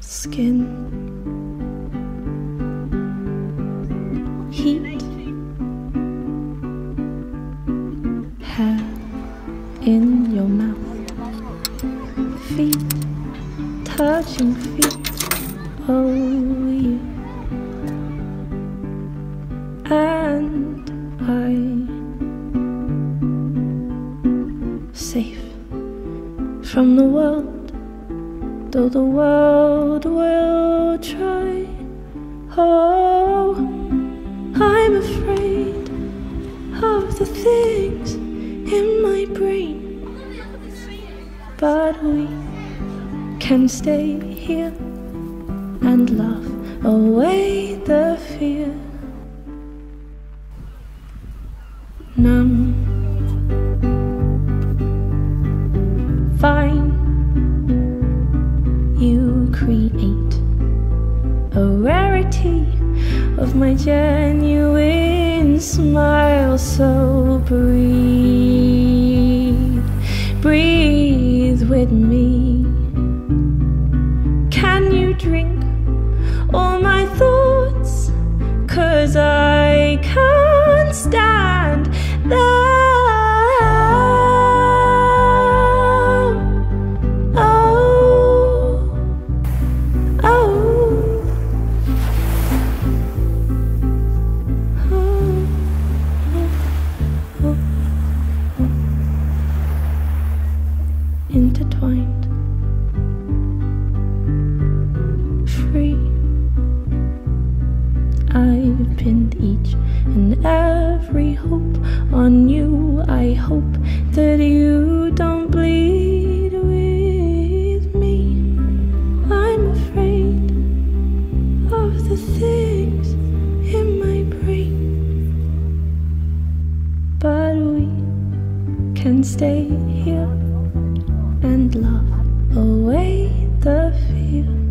skin, heat, hair in your mouth, feet touching feet, oh you and I, safe from the world, though the world will try. Oh, I'm afraid of the things in my brain, but we can stay here and laugh away the fear. Numb, fine, you create a rarity of my genuine smile, so breathe, breathe with me. Can you drink all my thoughts? 'Cause I can't stand them. Intertwined, free, I've pinned each and every hope on you. I hope that you don't bleed with me. I'm afraid of the things in my brain, but we can stay here and laugh away the fear.